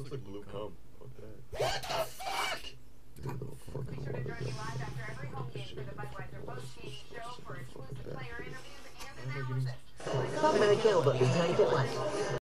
looks like blue cum. Fuck that. What the fuck? Dude, the fucking water gun. Top of the kill, but we take it last.